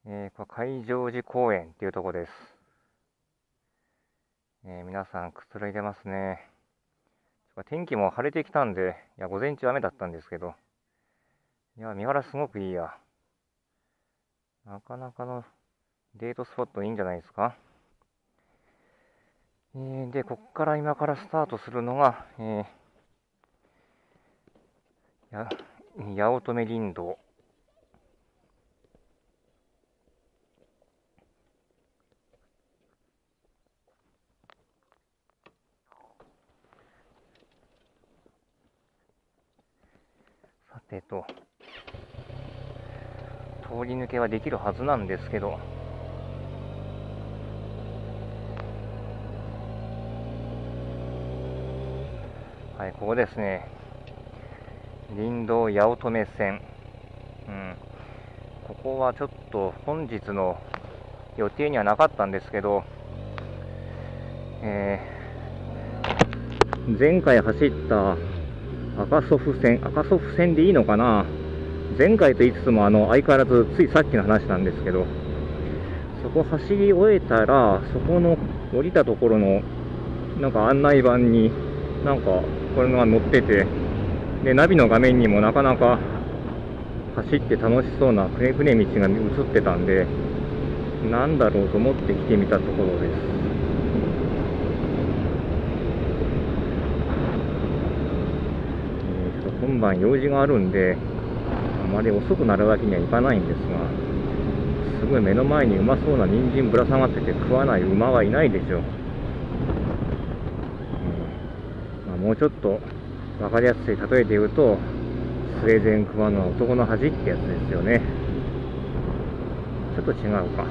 これ海上寺公園っていうとこです。皆さんくつろいでますね。天気も晴れてきたんで、午前中雨だったんですけど、見晴らしすごくいいや。なかなかのデートスポットいいんじゃないですか。で、こっから今からスタートするのが、八乙女林道。さてと、通り抜けはできるはずなんですけど、はい、ここですね。林道八乙女線。ここはちょっと本日の予定にはなかったんですけど、前回走った赤祖父線でいいのかな。前回と言いつつも相変わらずついさっきの話なんですけど、そこ走り終えたら、そこの降りたところのなんか案内板になんかこれが載ってて、でナビの画面にもなかなか走って楽しそうなくねくね道が映ってたんで、なんだろうと思って来てみたところです。ちょっと今晩用事があるんで、あまり遅くなるわけにはいかないんですが、すごい目の前にうまそうな人参ぶら下がってて食わない馬はいないでしょう。もうちょっと分かりやすい例えで言うと、スウェーデン熊の男の恥ってやつですよね。ちょっと違うか。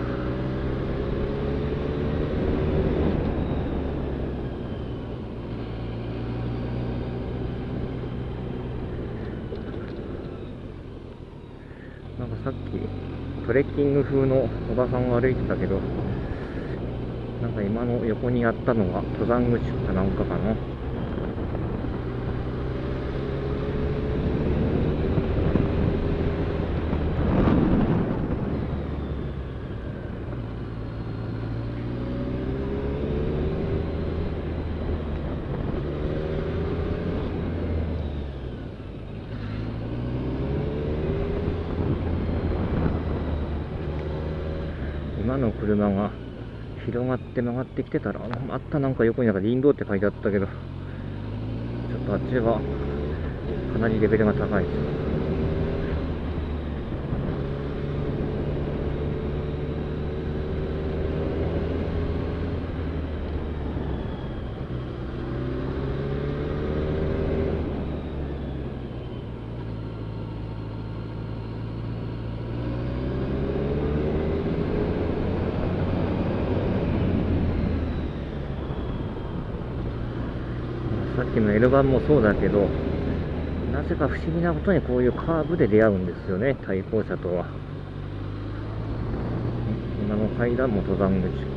なんかさっきトレッキング風のおばさんが歩いてたけど、なんか今の横にあったのが登山口かなんかかな。今の車が広がって曲がってきてたら、またなんか横に林道って書いてあったけど、ちょっとあっちはかなりレベルが高いです。さっきの L 版もそうだけど、なぜか不思議なことにこういうカーブで出会うんですよね、対向車とは。今の階段も登山口か。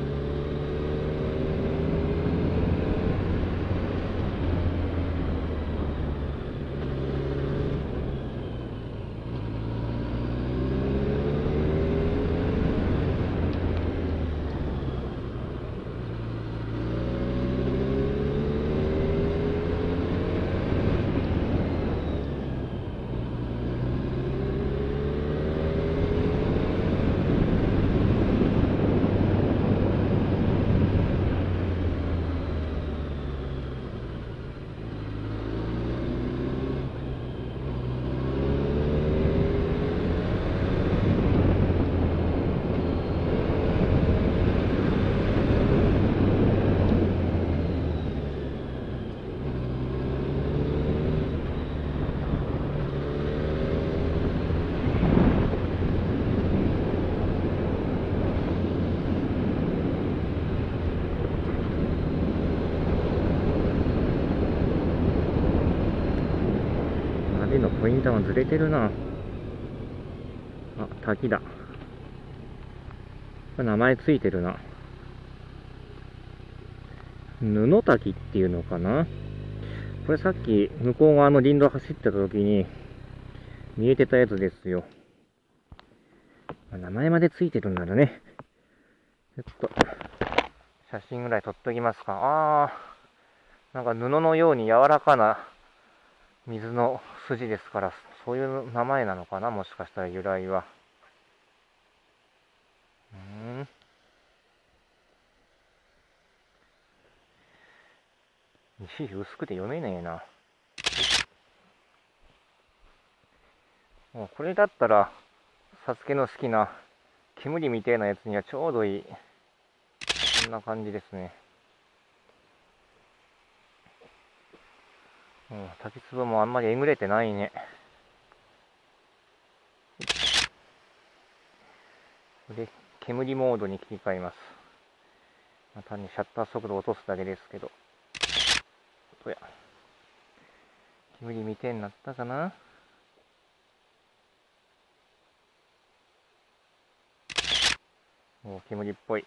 のポイントがずれてるな。あ、滝だ。これ名前ついてるな。布滝っていうのかな。これさっき向こう側の林道走ってた時に見えてたやつですよ。 名前までついてるんならね、ちょっと写真ぐらい撮っときますか。なんか布のように柔らかな水の筋ですから、そういう名前なのかな、もしかしたら由来は。字薄くて読めねえな。もうこれだったら、サスケの好きな煙みたいなやつにはちょうどいい。こんな感じですね。滝壺もあんまりえぐれてないね。で、煙モードに切り替えます。単にシャッター速度を落とすだけですけど。どうや。煙みてえになったかな。煙っぽい。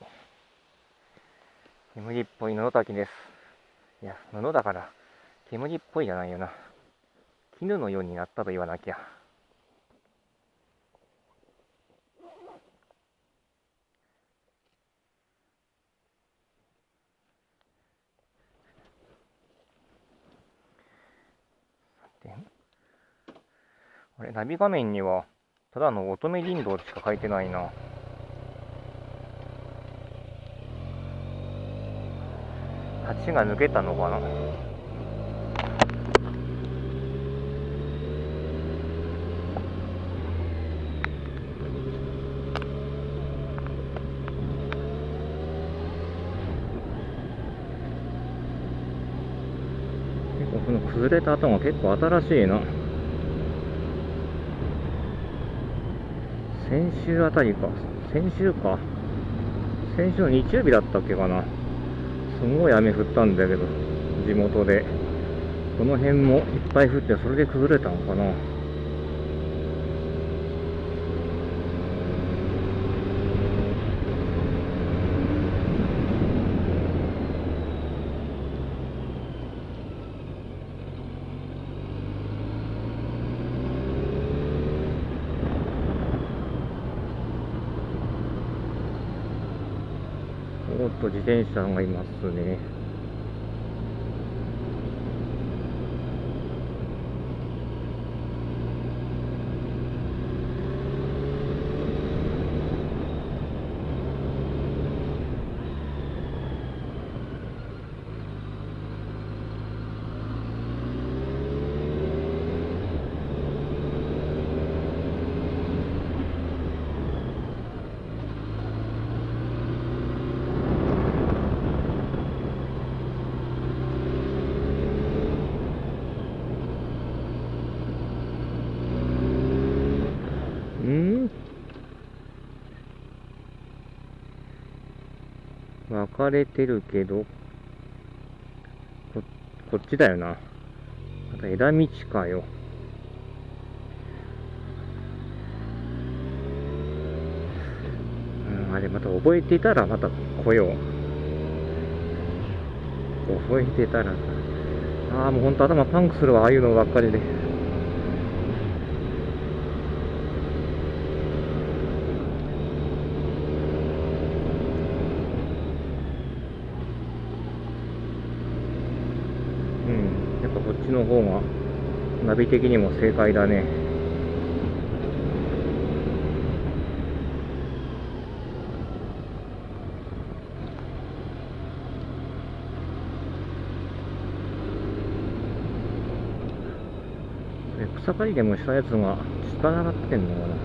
煙っぽい布滝です。いや、布だから、煙っぽいじゃないよな。絹のようになったと言わなきゃ。あれ、ナビ画面には、ただの乙女林道しか書いてないな。橋が抜けたのかな。結構この崩れた跡が結構新しいな。先週あたりか。先週の日曜日だったっけかな。すごい雨降ったんだけど、地元で。この辺もいっぱい降って、それで崩れたのかな。おっと、自転車がいますね。分かれてるけど、こっちだよな。また枝道かよ。あれまた覚えていたらまた来よう。覚えてたら。もうほんと頭パンクするわ、ああいうのばっかりで。やっぱこっちの方がナビ的にも正解だね。草刈りでもしたやつが下がってんのかな。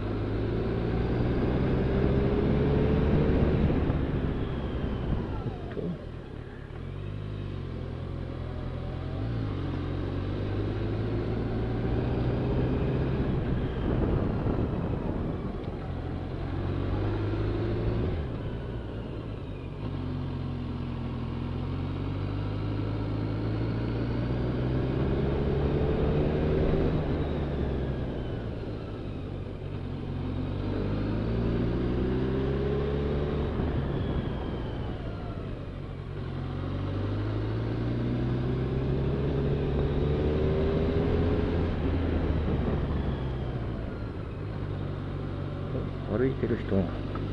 歩いてる人が。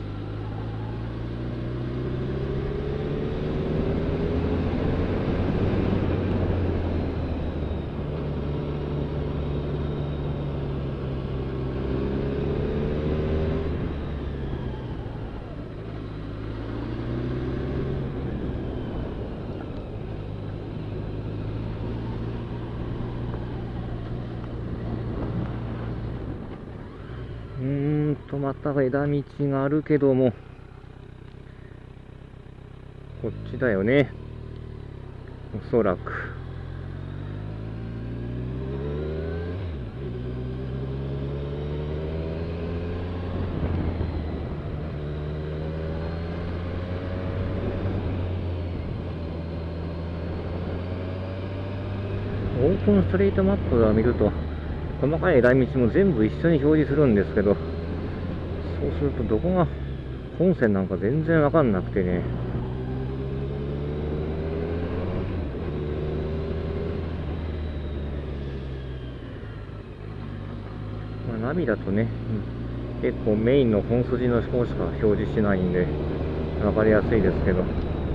また枝道があるけども、こっちだよね、おそらく。オープンストリートマップを見ると、細かい枝道も全部一緒に表示するんですけど、そうするとどこが本線なんか全然わかんなくてね。ナビだとね、結構メインの本筋の方しか表示しないんでわかりやすいですけど。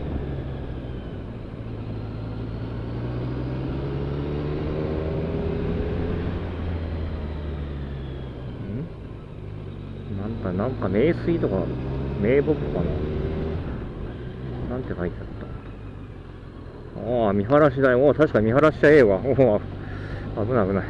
なんか名水とか名木かな、なんて書いてあった。ああ、見晴らし台。おお、確か見晴らし台ええわ。おお、危ない危ない。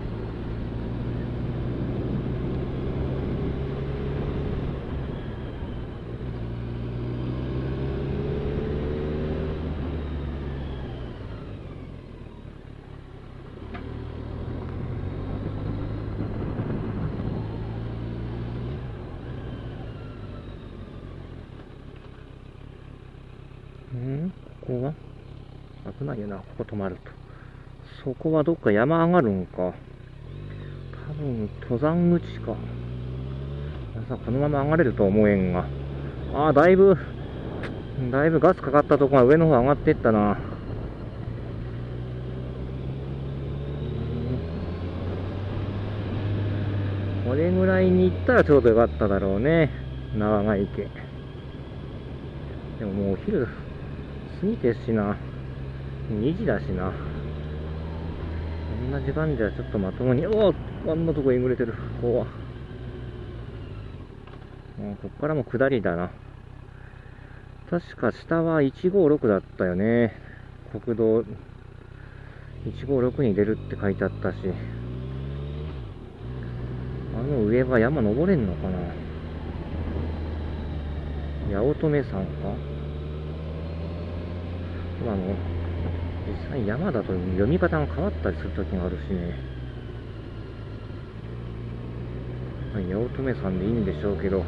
ここは危ないよな、ここ止まると。そこはどっか山上がるんか。多分登山口か。このまま上がれるとは思えんが。ああ、だいぶガスかかったとこが上の方上がっていったな。これぐらいに行ったらちょうどよかっただろうね、長池。でももうお昼過ぎてしな、2時だしな。こんな時間じゃちょっとまともに。おお、あんなとこえぐれてる。ここはこっからも下りだな。確か下は156だったよね。国道156に出るって書いてあったし、あの上は山登れんのかな。八乙女山か。実際山だと読み方が変わったりするときがあるしね。八乙女山でいいんでしょうけど、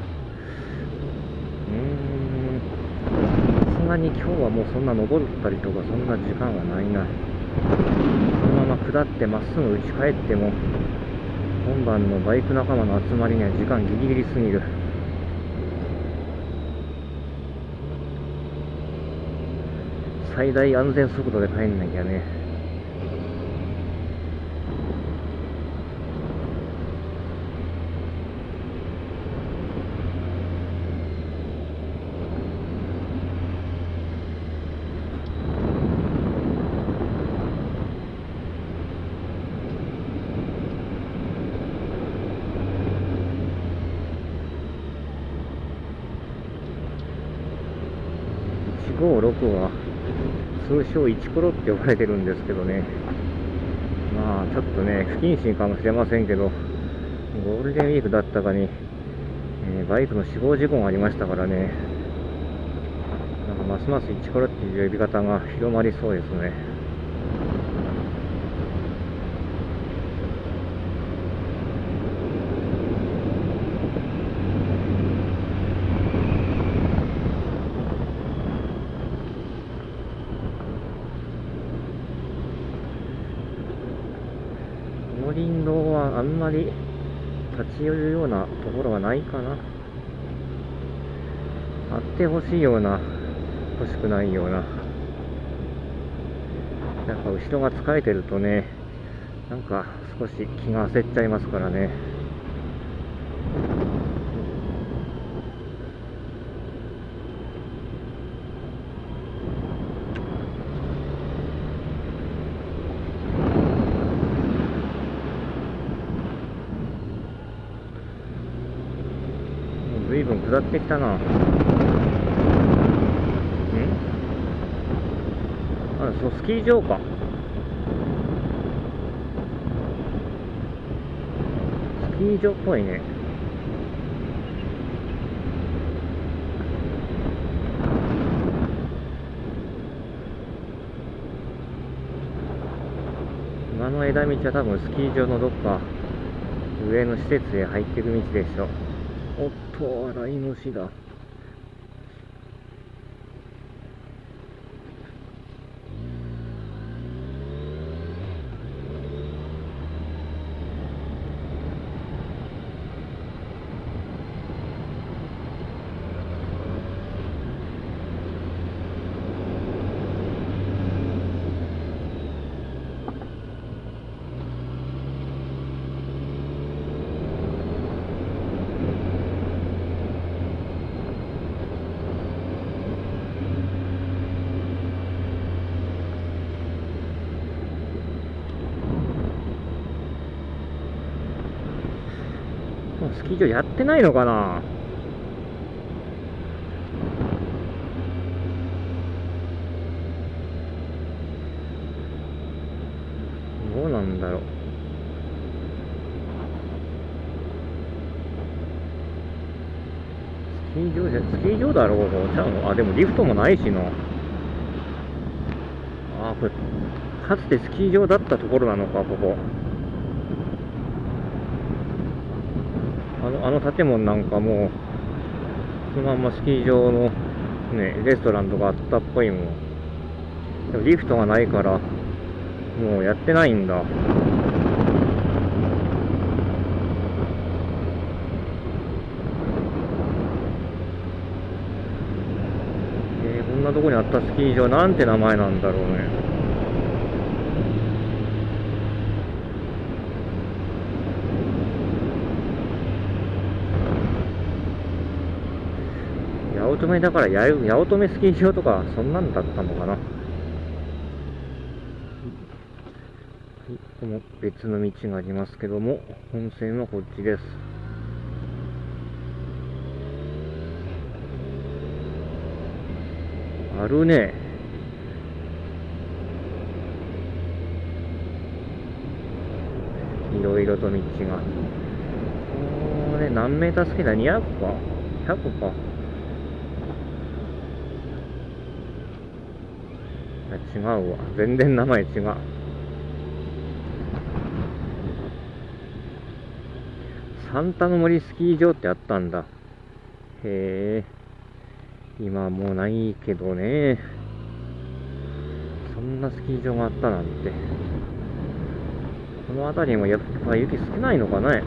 さすがに今日はもうそんな登ったりとかそんな時間はないな。このまま下ってまっすぐ打ち返っても、今晩のバイク仲間の集まりには時間ギリギリすぎる。最大安全速度で帰んなきゃね。156は通称イチコロって呼ばれてるんですけどね。まあちょっとね不謹慎かもしれませんけど、ゴールデンウィークだったかに、バイクの死亡事故がありましたからね。なんかますますイチコロっていう呼び方が広まりそうですね。林道はあんまり立ち寄るようなところはないかな。あってほしいような、欲しくないような。やっぱ後ろが疲れてるとね、なんか少し気が焦っちゃいますからね。 下ってきたな。そう、スキー場か。スキー場っぽいね。今の枝道は多分スキー場のどっか上の施設へ入っていく道でしょ。おっと、洗い主だ。もうスキー場やってないのかな。どうなんだろう。スキー場だろう、ここちゃうの。あ、でもリフトもないしな。あ、これかつてスキー場だったところなのか、ここ。あの建物なんかもうそのまんまスキー場のね、レストランとかあったっぽいもん。でもリフトがないからもうやってないんだ。こんなとこにあったスキー場なんて名前なんだろうね。八乙女だから八乙女スキー場とかそんなんだったのかな。ここも別の道がありますけども、本線はこっちです。あるね。いろいろと道が。これ何メータースキーだ。200か 100 か。違うわ、全然名前違う。サンタの森スキー場ってあったんだ。へえ、今はもうないけどね。そんなスキー場があったなんて。この辺りもやっぱ雪少ないのかね。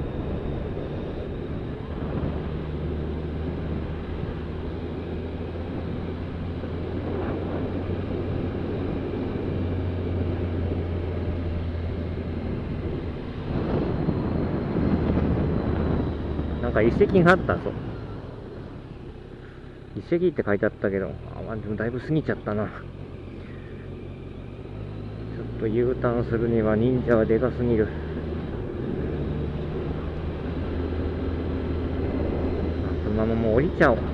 なんか遺跡があったぞ。遺跡って書いてあったけど、でもだいぶ過ぎちゃったな。ちょっと U ターンするには忍者はでかすぎる。そのままもう降りちゃおう。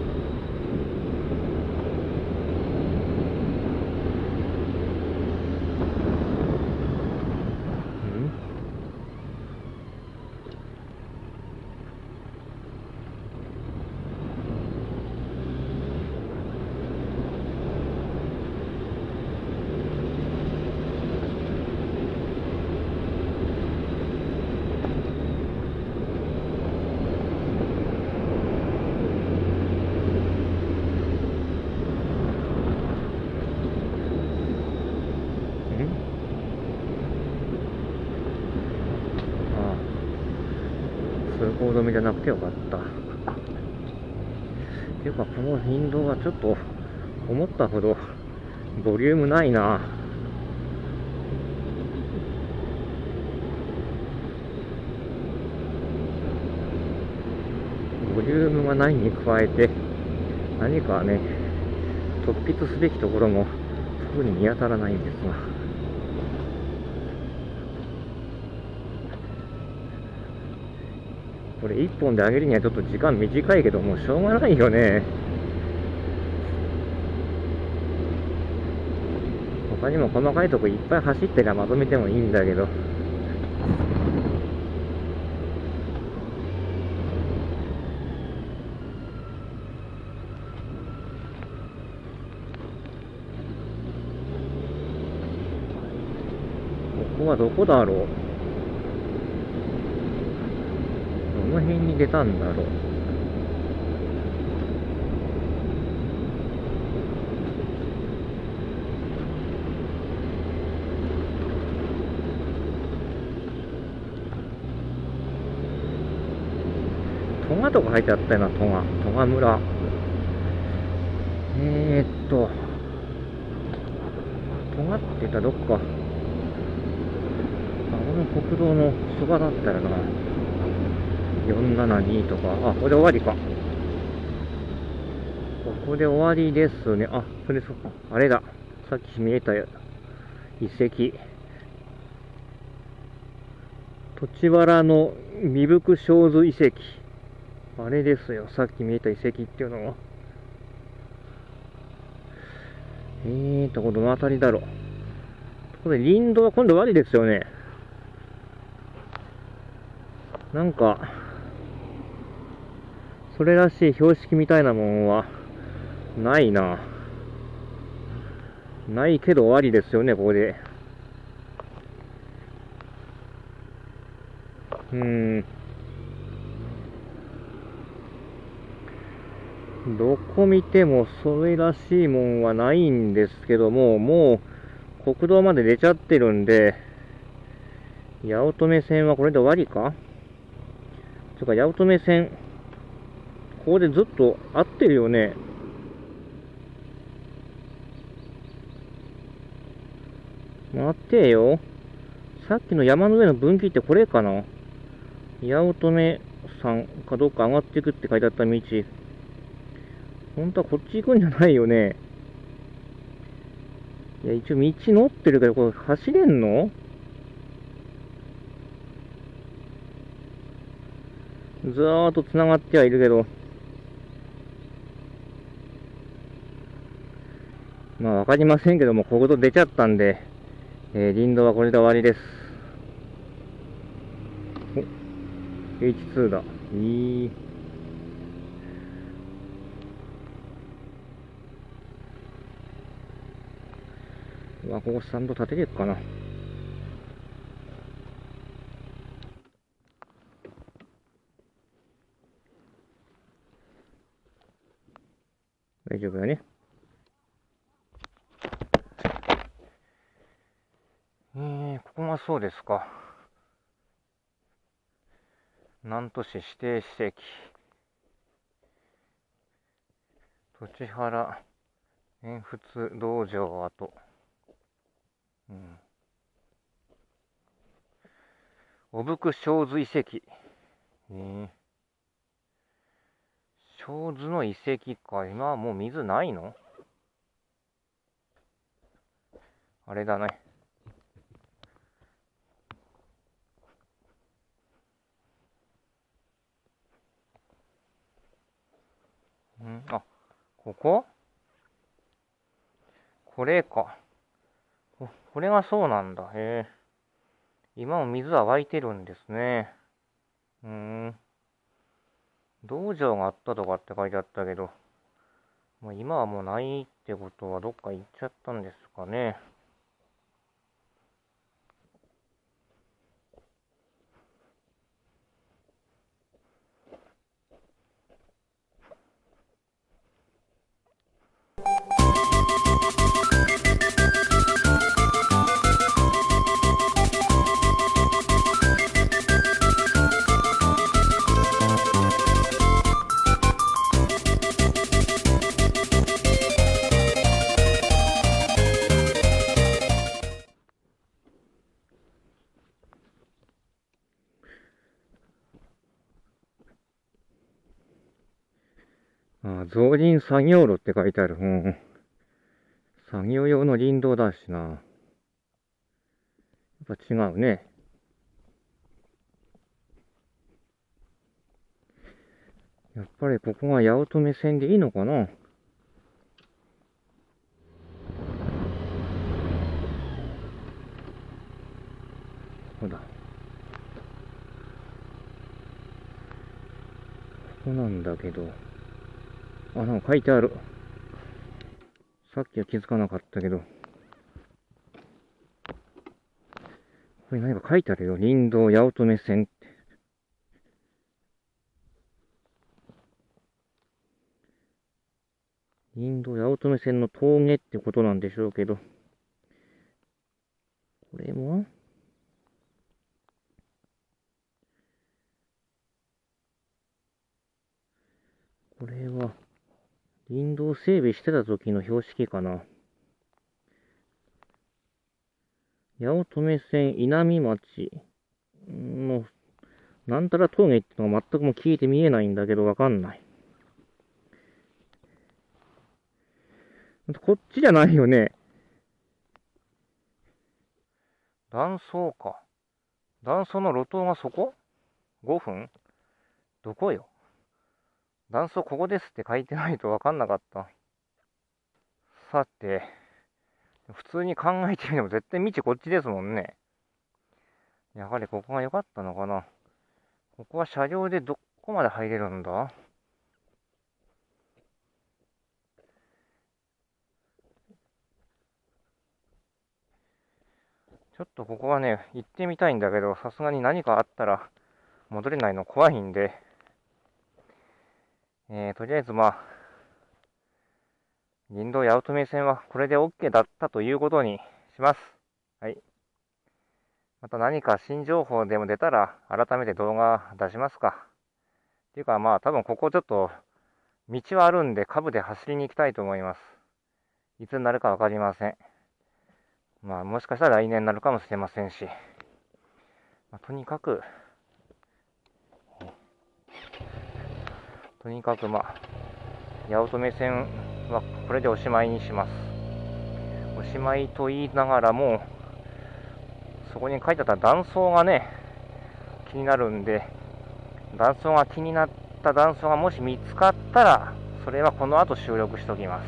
通行止めじゃなくてよかった。ていうか、この林道はちょっと思ったほどボリュームないな。ボリュームがないに加えて、何かね、突筆すべきところも特に見当たらないんですが。 これ1本で上げるにはちょっと時間短いけど、もうしょうがないよね。他にも細かいとこいっぱい走ってりゃまとめてもいいんだけど。ここはどこだろう。どの辺に出たんだろう。戸賀とか書いてあったよな、戸賀村。戸賀って言ったらどっか。国道のそばだったらな。472とか。あ、ここで終わりか。ここで終わりですね。あ、それそっか。あれだ。さっき見えた遺跡。栃原の未福小図遺跡。あれですよ。さっき見えた遺跡っていうのは。これどの辺りだろう。これ林道は今度終わりですよね。なんか、それらしい標識みたいなもんは、ないな。ないけど終わりですよね、ここで。どこ見てもそれらしいもんはないんですけども、もう国道まで出ちゃってるんで、八乙女線はこれで終わりか？つうか、八乙女線、ここでずっと合ってるよね。待ってよ。さっきの山の上の分岐ってこれかな？八乙女山かどうか上がっていくって書いてあった道。本当はこっち行くんじゃないよね。いや、一応道乗ってるけど、これ走れんの？ずーっと繋がってはいるけど。まあわかりませんけども、国道出ちゃったんで、林道はこれで終わりです。お、H2 だ。うわ、ここスタンド立てていくかな。大丈夫だね。ここがそうですか。南砺市指定史跡。栃原縁仏道場跡。おぶく小図遺跡。小図の遺跡か。今はもう水ないの？あれだね。あ、ここ？これか。これがそうなんだ。今も水は湧いてるんですね。道場があったとかって書いてあったけど、まあ、今はもうないってことはどっか行っちゃったんですかね。造林作業路って書いてある。作業用の林道だしな。やっぱ違うね。 やっぱりここが八乙女線でいいのかな。ほら。ここなんだけど。あ、なんか書いてある。さっきは気づかなかったけど。これ何か書いてあるよ。林道八乙女線って。林道八乙女線の峠ってことなんでしょうけど。これもこれは、林道整備してた時の標識かな。八乙女線稲見町の、なんたら峠ってのが全くもう聞いて見えないんだけどわかんない。こっちじゃないよね。断層か。断層の路頭がそこ ?5 分どこよ。断層ここですって書いてないとわかんなかった。さて、普通に考えてみても絶対道こっちですもんね。やはりここが良かったのかな。ここは車両でどこまで入れるんだ？ちょっとここはね、行ってみたいんだけど、さすがに何かあったら戻れないの怖いんで、とりあえず林道八乙女線はこれで OK だったということにします。はい。また何か新情報でも出たら、改めて動画出しますか。っていうか多分ここちょっと、道はあるんで、カブで走りに行きたいと思います。いつになるかわかりません。もしかしたら来年になるかもしれませんし。とにかく八乙女線はこれでおしまいにします。おしまいと言いながらも、そこに書いてあった断層がね、気になるんで、気になった断層がもし見つかったら、それはこの後収録しときます。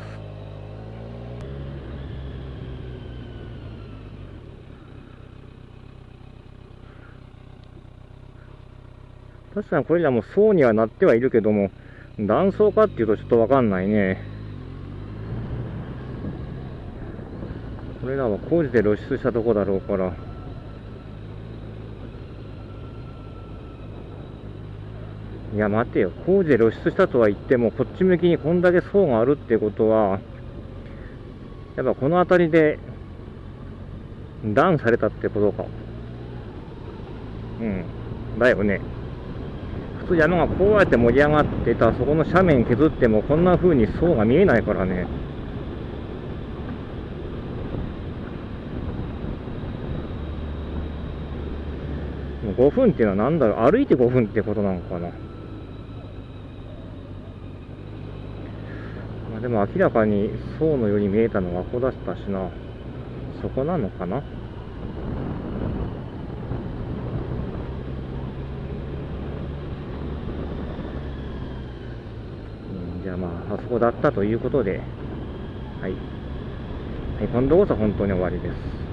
確かにこれらも層にはなってはいるけども、断層かっていうとちょっとわかんないね。これらは工事で露出したとこだろうから。いや待てよ、工事で露出したとは言っても、こっち向きにこんだけ層があるってことは、やっぱこの辺りで断されたってことか。だよね。普通山がこうやって盛り上がってた、そこの斜面削ってもこんな風に層が見えないからね。5分っていうのは何だろう、歩いて5分ってことなのかな。でも明らかに層のように見えたのはここだったしな。そこなのかな。じゃああそこだったということで、はい。はい、今度こそ本当に終わりです。